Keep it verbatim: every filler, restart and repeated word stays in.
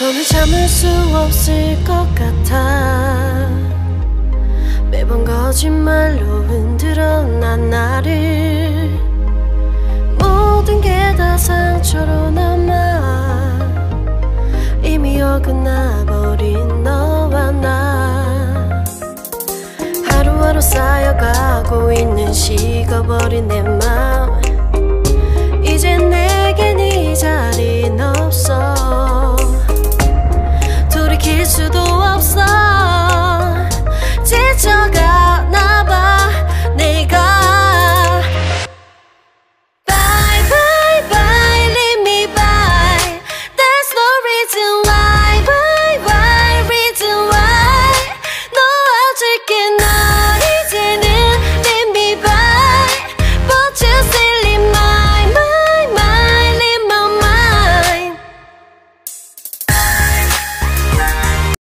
손을 잡을 수 없을 것 같아. 매번 거짓말로 흔들어 난 나를. 모든 게 다 상처로 남아 이미 어긋나버린 너와 나. 하루하루 쌓여가고 있는 식어버린 내 맘. 이제 내겐 이 자리는 없어. 돌이킬 수도 없어.